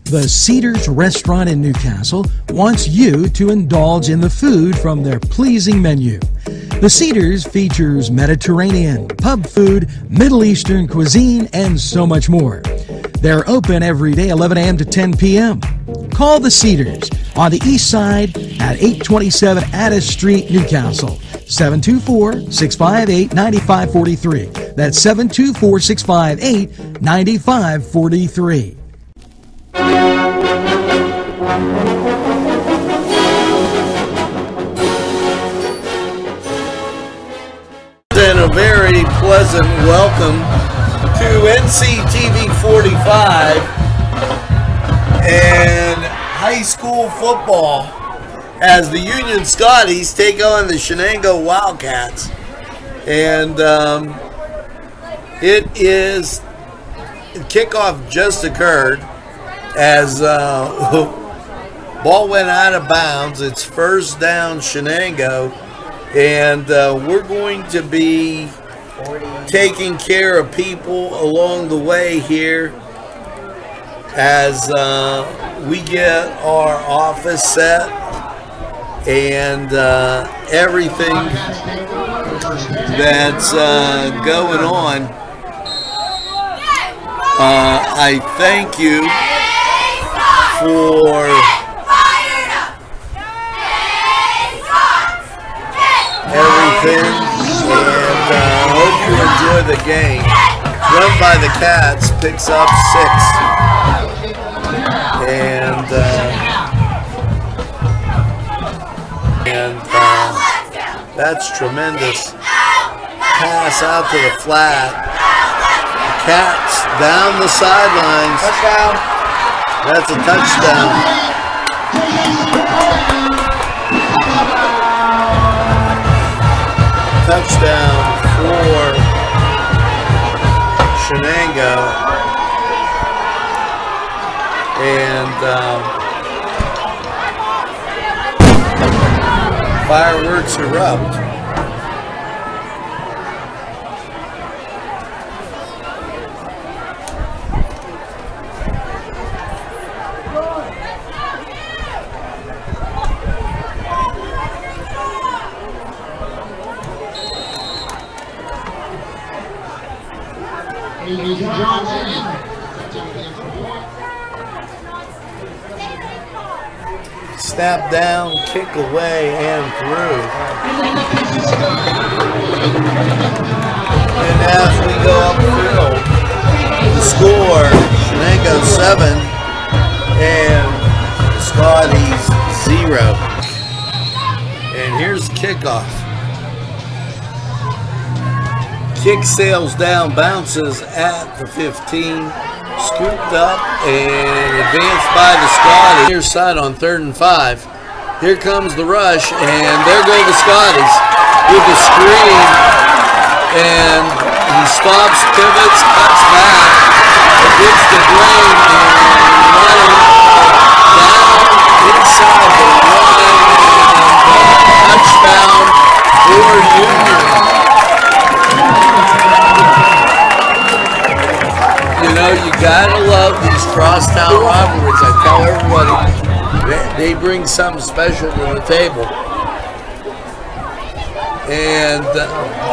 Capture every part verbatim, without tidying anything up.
The Cedars Restaurant in Newcastle wants you to indulge in the food from their pleasing menu. The Cedars features Mediterranean, pub food, Middle Eastern cuisine, and so much more. They're open every day, eleven a m to ten p m Call the Cedars on the east side at eight twenty-seven Addis Street, Newcastle. seven two four, six five eight, nine five four three. That's seven two four, six five eight, nine five four three. And a very pleasant welcome to N C T V forty-five and high school football as the Union Scotties take on the Shenango Wildcats. And um, it is, kickoff just occurred as uh, ball went out of bounds. It's first down Shenango, and uh, we're going to be taking care of people along the way here as uh, we get our office set and uh, everything that's uh, going on. Uh, I thank you for everything, and uh, hope you enjoy the game. Run by the Cats, picks up six, and uh, and uh, that's tremendous. Pass out to the flat. Cats down the sidelines. Touchdown. That's a touchdown. Touchdown for Shenango, and um, fireworks erupt. Snap down, kick away, and through. And as we go upfield, the score, Shenango seven and Scotties zero. And here's the kickoff. Kick sails down, bounces at the fifteen. Scooped up and advanced by the Scotties. Near side on third and five. Here comes the rush, and there go the Scotties with the screen. And he stops, pivots, cuts back, gets the drain, and running down inside the line, and uh, touchdown for Union. You know, you gotta love these crosstown rivalries. I tell everybody, they, they bring something special to the table. And uh,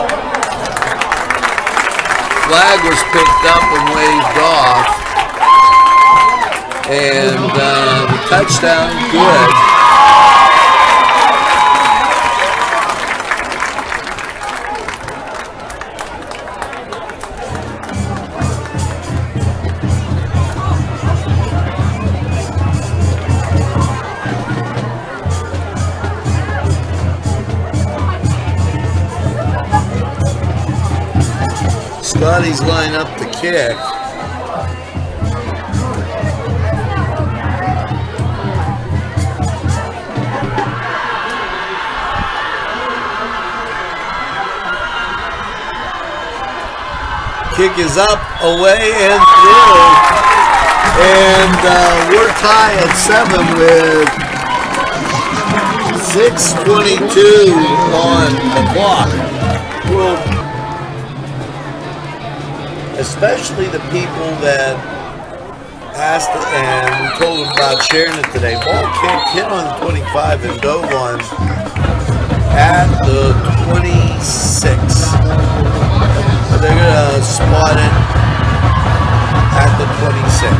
flag was picked up and waved off, and uh, the touchdown good. Scotties line up the kick. Kick is up, away, and through. And uh, we're tied at seven with six twenty-two on the clock. We'll especially the people that asked and we told them about sharing it today. Ball kick, hit on the twenty-five and dove on at the twenty-six. So they're going to spot it at the twenty-six.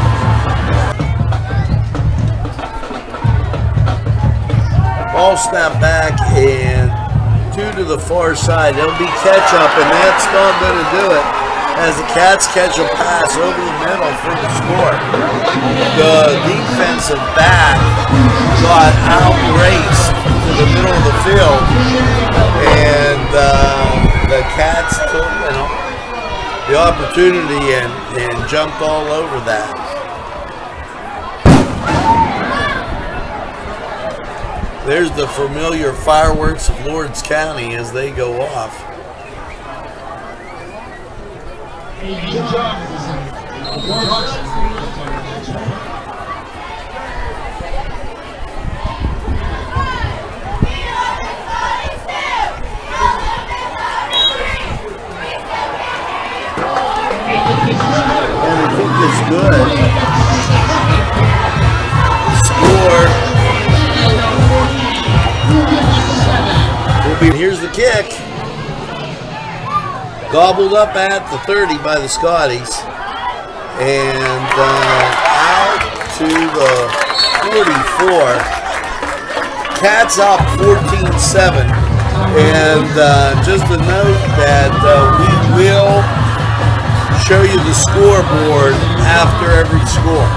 Ball snap back and two to the far side. It'll be catch up, and that's not going to do it as the Cats catch a pass over the middle for the score. The defensive back got outraced to the middle of the field, and uh, the Cats took, you know, the opportunity and, and jumped all over that. There's the familiar fireworks of Lawrence County as they go off. And I think it's good. Score. Will be, here's the kick. Gobbled up at the thirty by the Scotties, and uh, out to the forty-four. Cats up fourteen seven, and uh, just a note that uh, we will show you the scoreboard after every score.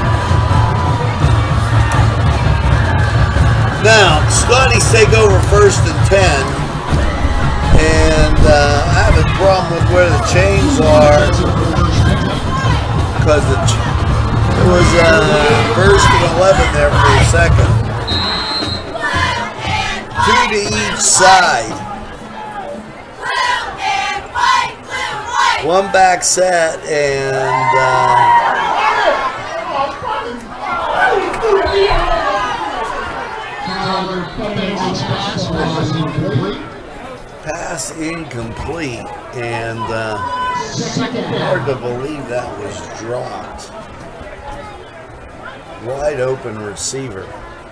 Now, Scotties take over first and ten. And uh, I have a problem with where the chains are because it was uh, first and eleven there for a second. Two to each side. One back set and uh, pass incomplete, and uh, hard to believe that was dropped. Wide open receiver.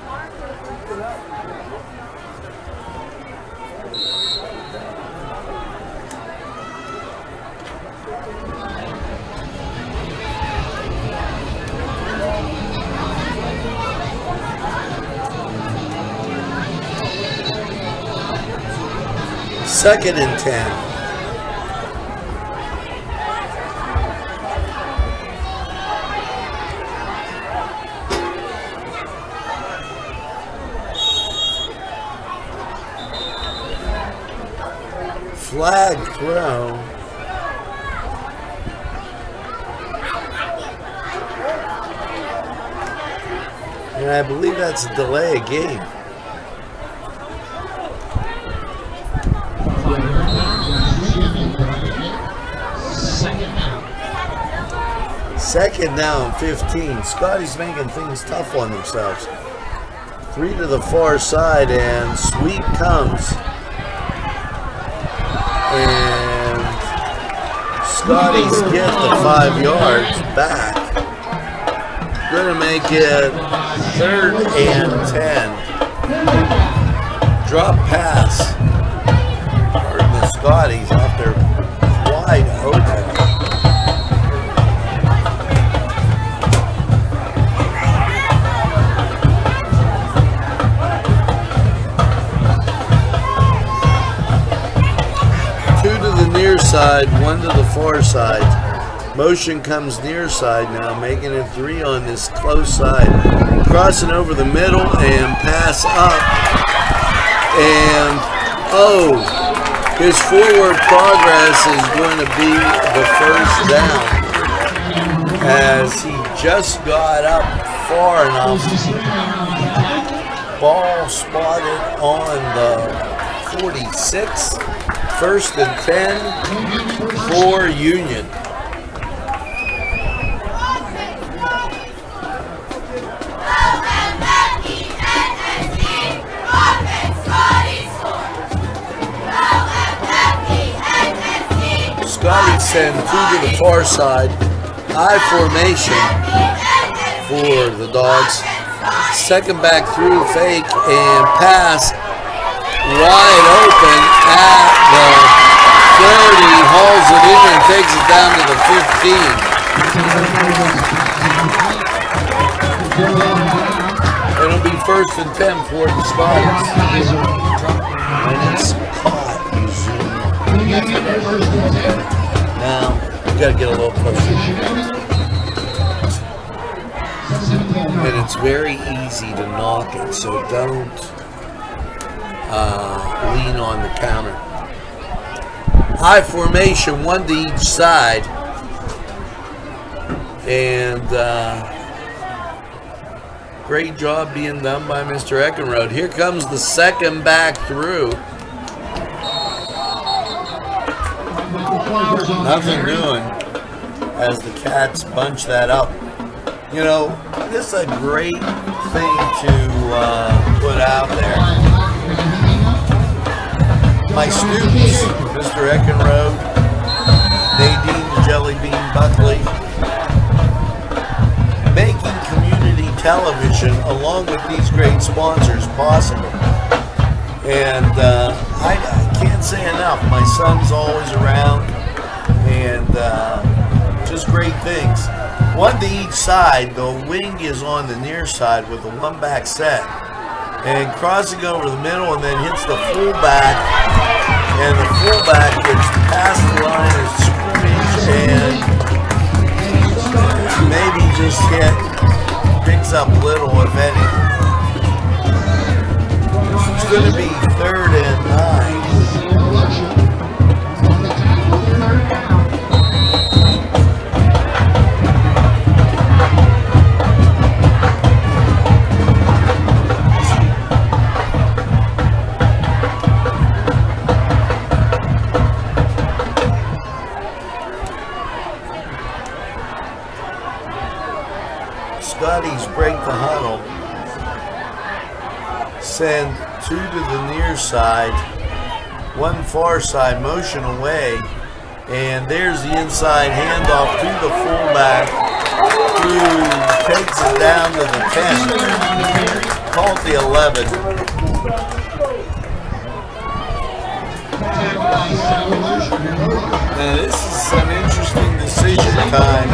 Second and ten. Flag thrown. And I believe that's a delay of game. Second down, fifteen. Scotty's making things tough on themselves. Three to the far side, and sweep comes. And Scotty's get the five yards back. Gonna make it third and ten. Drop pass. Pardon the Scotties out there wide open. Near side, one to the far side. Motion comes near side now, making it three on this close side. Crossing over the middle and pass up. And oh, his forward progress is going to be the first down as he just got up far enough. Ball spotted on the forty-six. First and ten for Union. Scotty send two to the far side. I formation. for the Dogs. Second back through, fake and pass wide open at the thirty. Hauls it in and takes it down to the fifteen. It'll be first and ten for the Scotties. And it's caught. Now, you got to get a little closer. And it's very easy to knock it, so don't uh, lean on the counter. High formation, one to each side. And uh, great job being done by Mister Eckenrode. Here comes the second back through. Nothing doing as the Cats bunch that up. You know, this is a great thing to uh, put out there. My students, Mister Eckenrode, Nadine Jellybean Buckley, making community television along with these great sponsors possible. And uh, I, I can't say enough. My son's always around, and uh, just great things. One to each side. The wing is on the near side with a one back set. And crossing over the middle and then hits the fullback. And the fullback gets past the line of scrimmage and maybe just hit, picks up little, if any. It's going to be third and nine. Scotties break the huddle, send two to the near side, one far side, motion away, and there's the inside handoff to the fullback, who takes it down to the ten, called the eleven. Now this is some interesting decision time.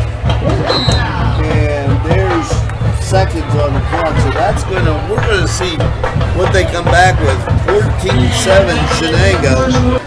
Seconds on the clock, so that's gonna, we're gonna see what they come back with. fourteen seven Shenango.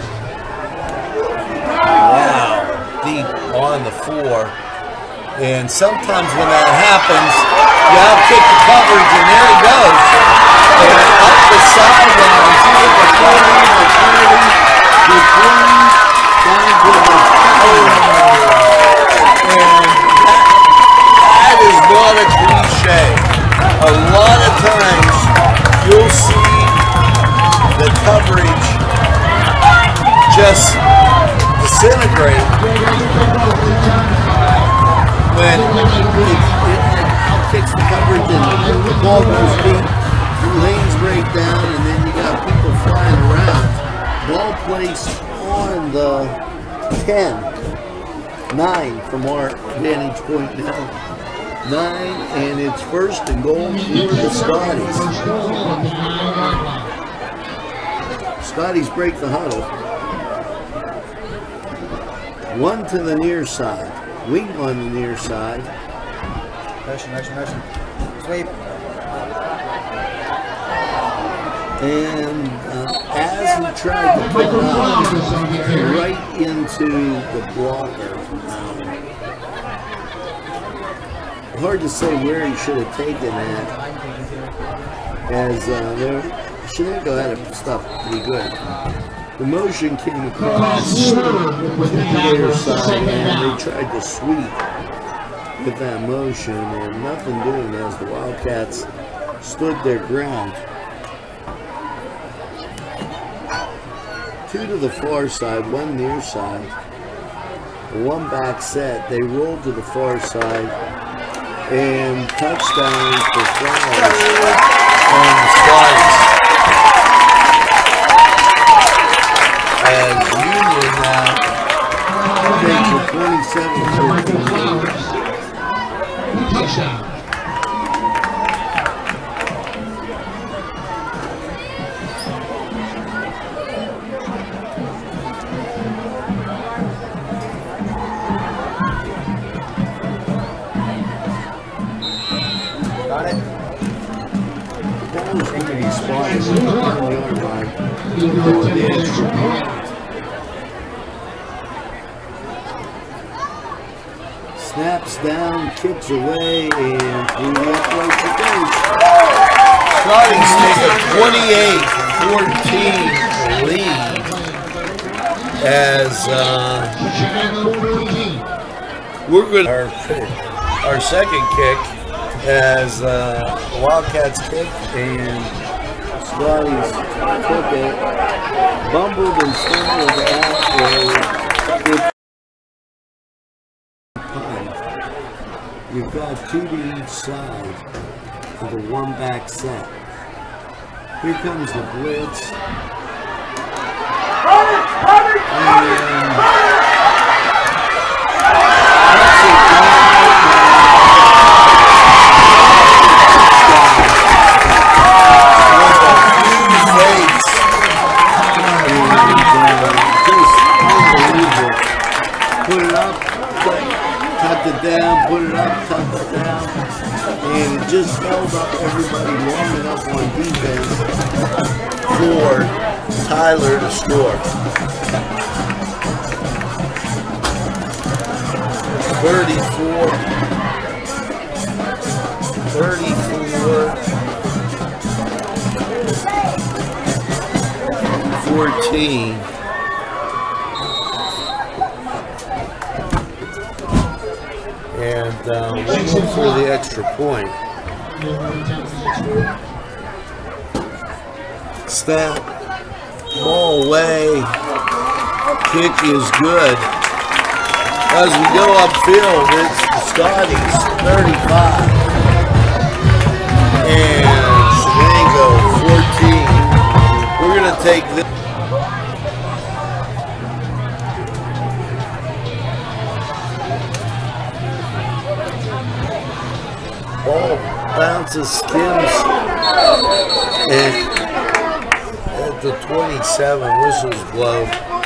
Wow, deep on the floor. And sometimes when that happens, you outkick the coverage, and there he goes. And up the sidelines, he's at the forty, the thirty, the twenty, down to the forty. And that is not a cliche. A lot of times you'll see the coverage just disintegrate when it, it, it outkicks the coverage and the ball goes deep, lanes break down, and then you got people flying around. Ball placed on the ten. nine from our vantage point now. Nine, and it's first and goal for the Scotties. Scotties break the huddle. One to the near side. Wing on the near side. Motion, motion, motion. Sweep. And uh, as he tried to put it up, right into the blocker. Um, hard to say where he should have taken that, as uh, there, Shenango had it stuff pretty good. The motion came across to the near side, and they tried to sweep with that motion, and nothing doing as the Wildcats stood their ground. Two to the far side, one near side, one back set. They rolled to the far side. And touchdown for Flowers on the Scotties. As Union now takes a twenty-seven fourteen. Touchdown. Got it. That was going to be spotted on the yard line for the extra point. Snaps down, kicks away, and through the uprights it goes. Scotties take a twenty-eight fourteen lead as uh, we're going to our, our second kick as uh, the Wildcats kick and Scotties took it, bumbled and stumbled after. You've got two to each side of the one-back set. Here comes the blitz. And put it up, tucked it down, put it up, tucked it down, and it just held up everybody long enough on defense for Tyler to score. thirty-four, thirty-four, fourteen. And uh, we'll look for the extra point. Snap, ball away, kick is good. As we go upfield, it's the Scotties, thirty-five. And Shenango, fourteen. We're going to take this. Ball bounces, skims, and at the twenty-seven, whistles blow.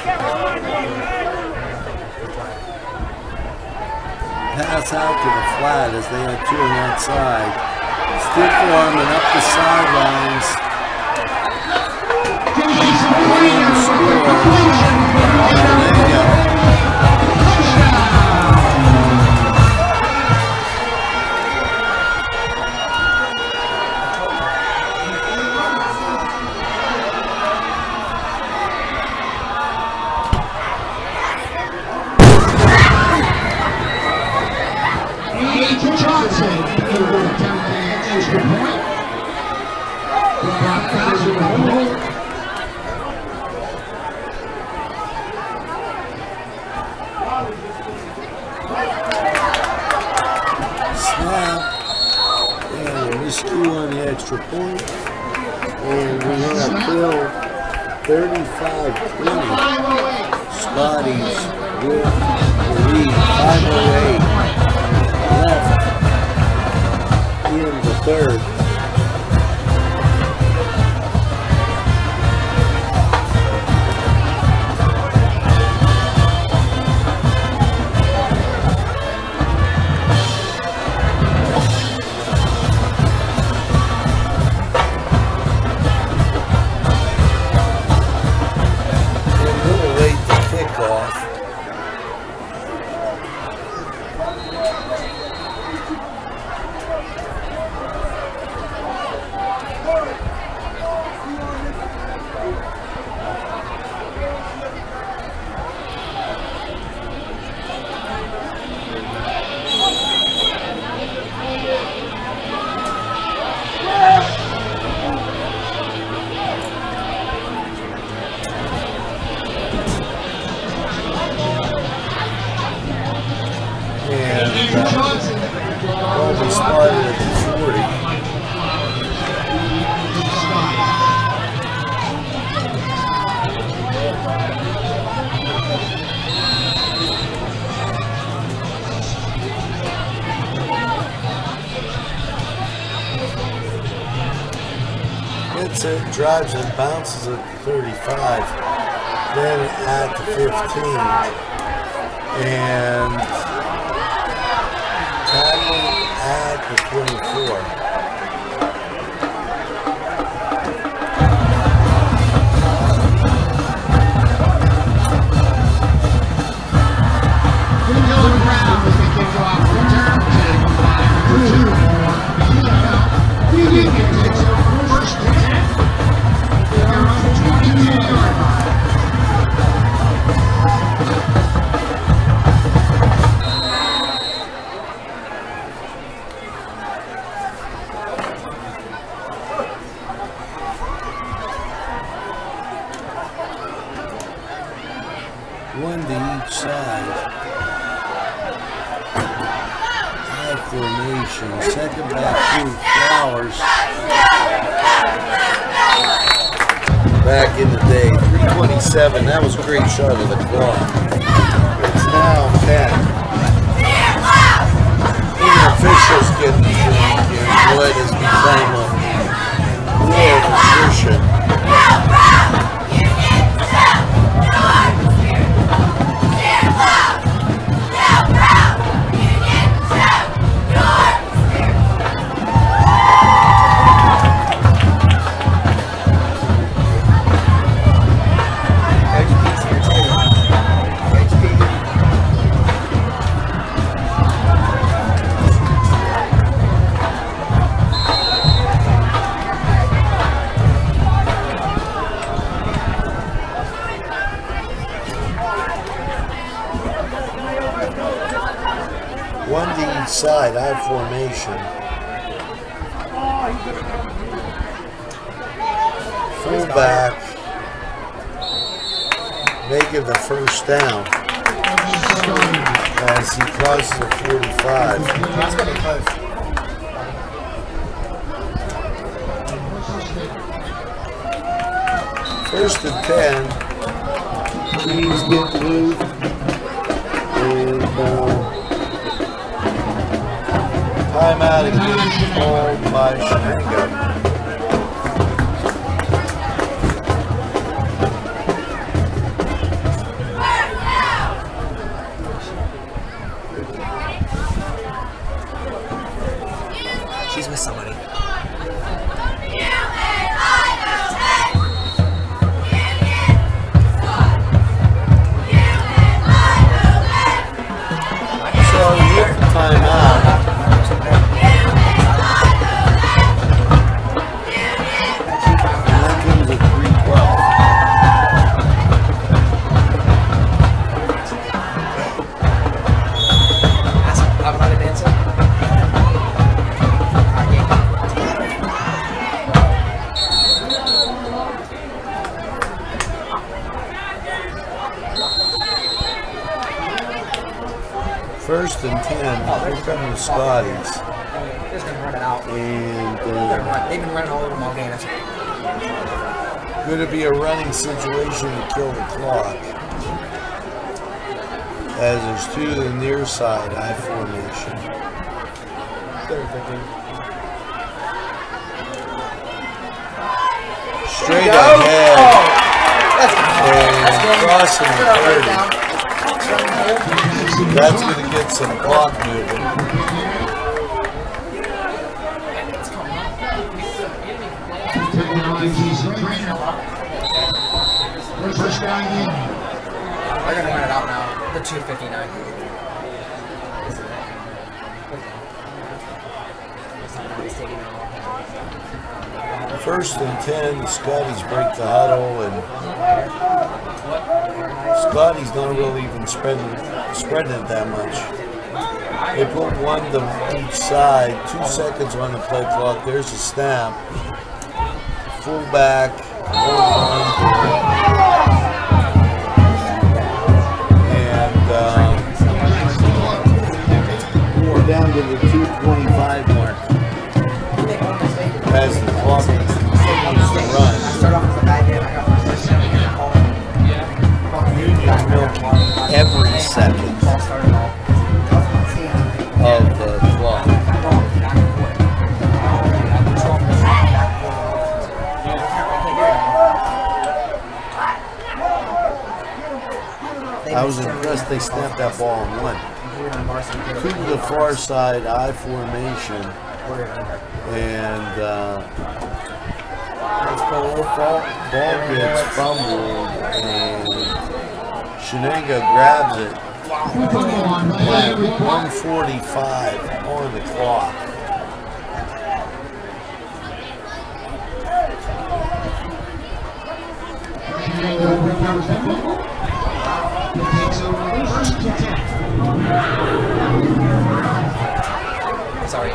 Pass out to the flat as they have two on that side. Stiff arm and up the sidelines. There you go. Snap, and a miscue on the extra point, and we have Phil thirty-five twenty. Scotties with the lead, five oh eight left in the third. It drives and bounces at thirty-five, then at the fifteen, and tackling at the twenty-four. One to each side. High formation. Second back through Flowers. Back in the day, three twenty-seven. That was a great shot of the clock. It's now ten. Even officials getting in what has become a war of attrition. One to each side, I have formation. Full back, make it the first down as he crosses the forty-five. First and ten, please get moved and uh, timeout again called by Shenango. She's with somebody. So with the timeout, first and ten, here come the Scotties. They're just gonna run it out. And They're uh, gonna run- They've been running all over them all game. That's going to be a running situation to kill the clock. As there's two to the near side, I formation. Straight ahead. And crossing the thirty. That's going to get some clock moving. First down in. They're gonna run it out now. The two fifty-nine. First and ten, the Scotties break the huddle, and Scotties don't really even spread it, spread it that much. They put one to each side, two seconds on the play clock. There's a snap. Fullback, and uh, we're down to the two twenty-five mark as the clock continues to run. Union milking every second of the clock. I was impressed unless they snap that ball and win. To the far side, I formation, and uh, ball, ball gets fumbled, and Shenango grabs it. one forty-five on the clock. Sorry.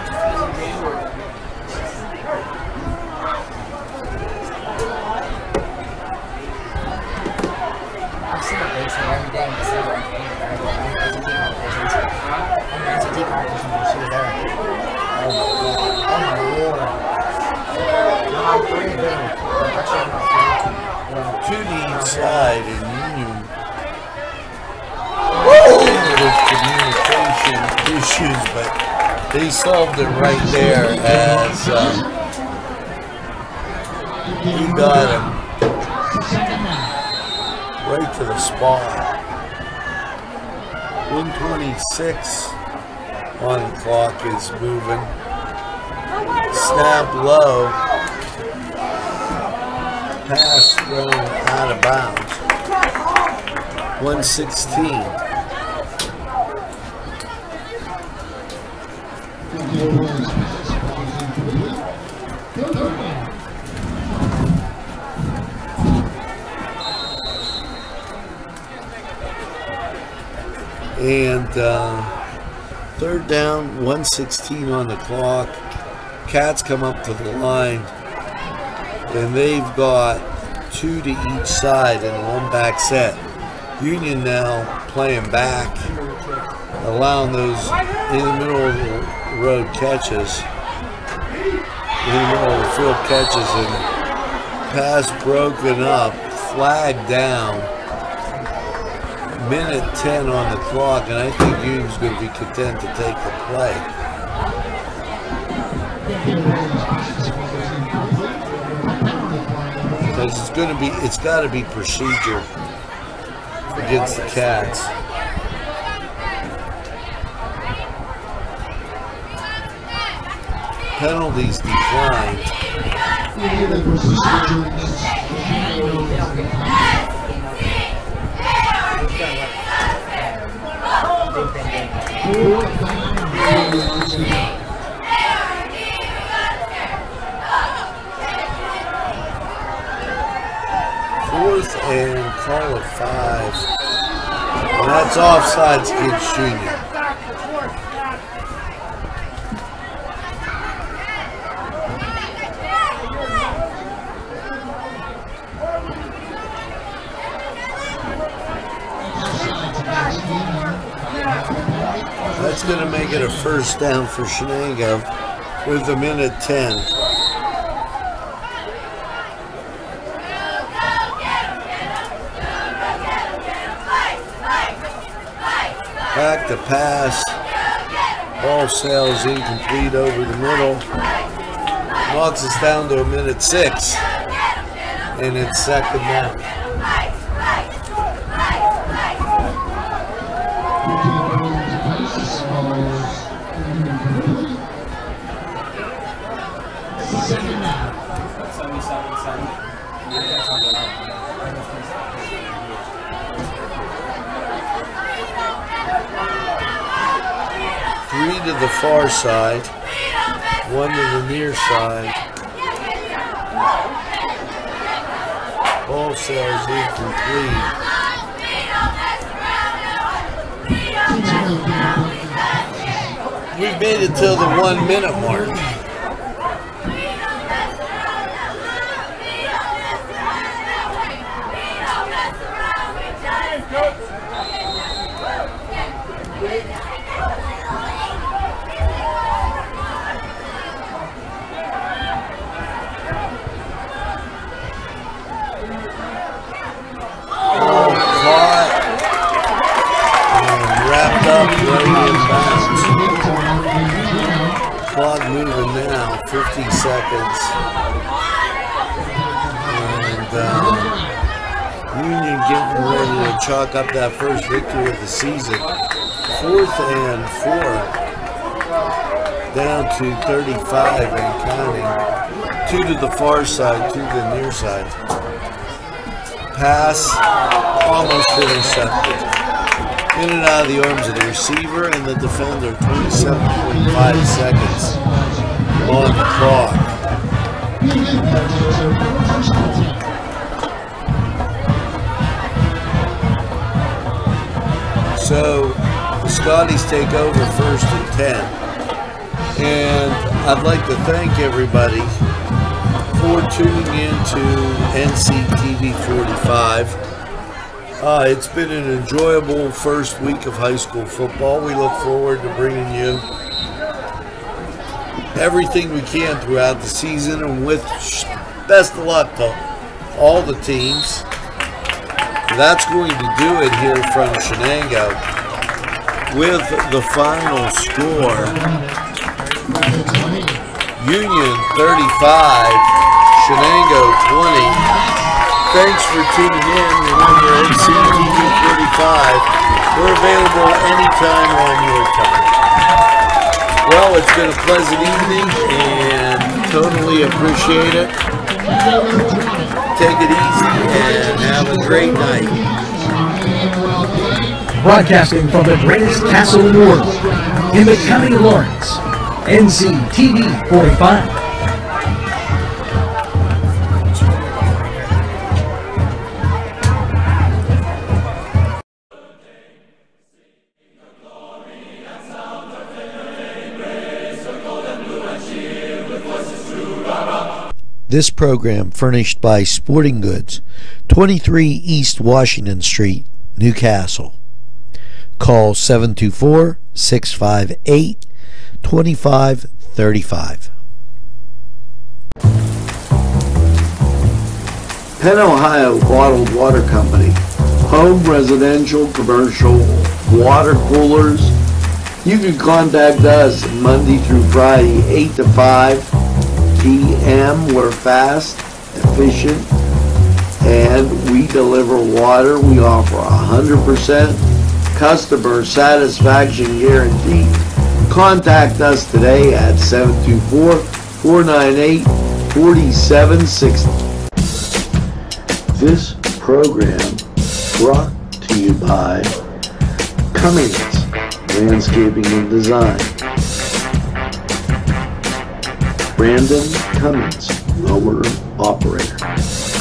I've seen it basically every day in December. N C T competitions. On the N C T competitions when she was there. Oh my god. Oh my lord. No, I'm three of them. Actually, I'm not three. To the east side in Union. With communication issues, but they solved it right there as um, he got him right to the spot. one twenty-six on the clock is moving. Snap low. Pass thrown out of bounds. one sixteen. And uh, third down, one sixteen on the clock. Cats come up to the line, and they've got two to each side in a one back set. Union now playing back, allowing those in the middle of the road catches, in the middle of the field catches, and pass broken up, flag down. Minute ten on the clock, and I think Union's going to be content to take the play. Because it's going to be, it's got to be procedure against the Cats. Penalties declined. Fourth and call it five. And that's offsides against Junior. That's going to make it a first down for Shenango with a minute ten. Back to pass. Ball sails incomplete over the middle. Knocks us down to a minute six. And it's second down. Three to the far side, one to the near side. Ball sails incomplete. We've made it till the one minute mark. Clock moving now, fifty seconds. And uh, Union getting ready to chalk up that first victory of the season. Fourth and four. Down to thirty-five and counting. Two to the far side, two to the near side. Pass almost intercepted. In and out of the arms of the receiver and the defender. twenty-seven point five seconds on the clock. So the Scotties take over first and ten. And I'd like to thank everybody for tuning in to N C T V forty-five. Uh, it's been an enjoyable first week of high school football. We look forward to bringing you everything we can throughout the season, and with best of luck to all the teams. That's going to do it here from Shenango with the final score. Union thirty-five, Shenango twenty. Thanks for tuning in. Remember, N C T V forty-five, we're available anytime on your time. Well, it's been a pleasant evening and totally appreciate it. Take it easy and have a great night. Broadcasting from the greatest castle in the world, in the county of Lawrence, N C T V forty-five. This program furnished by Sporting Goods, twenty-three East Washington Street, Newcastle. Call seven two four, six five eight, two five three five. Penn Ohio Bottled Water Company. Home, residential, commercial, water coolers. You can contact us Monday through Friday, eight to five p m We're fast, efficient, and we deliver water. We offer a one hundred percent customer satisfaction guarantee. Contact us today at seven two four, four nine eight, four seven six zero. This program brought to you by Cummings Landscaping and Design. Brandon Cummings, owner operator.